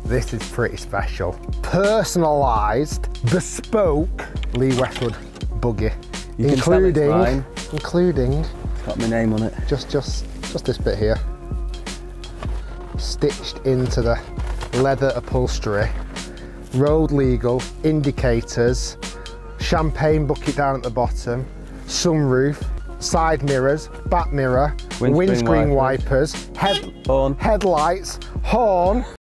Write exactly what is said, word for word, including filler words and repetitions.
This is pretty special. Personalised, bespoke Lee Westwood buggy, You including, can tell it's mine. including, It's got my name on it. just, just, just this bit here, stitched into the leather upholstery, road legal indicators, champagne bucket down at the bottom, sunroof, side mirrors, back mirror, Windscreen windscreen wipers. wipers, head, Horn. headlights, horn,